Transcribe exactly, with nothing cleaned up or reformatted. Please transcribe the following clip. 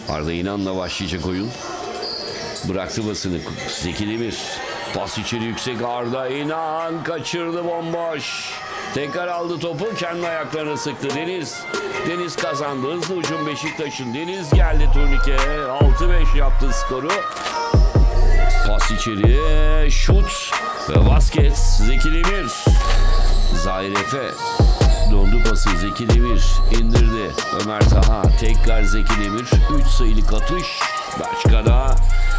Arda İnan'la başlayacak oyun. Bıraktı basını. Zeki Demir. Pas içeri yüksek, Arda İnan kaçırdı, bomboş. Tekrar aldı topu, kendi ayaklarına sıktı Deniz. Deniz kazandı. Hızlı hücum Beşiktaş'ın. Deniz geldi turnike. altı beş yaptı skoru. Pas içeriye. Şut. Ve basket. Zeki Demir. Zahir Efe. Dondu pası. Zeki Demir indirdi. Ömer Taha. Tekrar Zeki Demir. üç sayılık atış. Başka da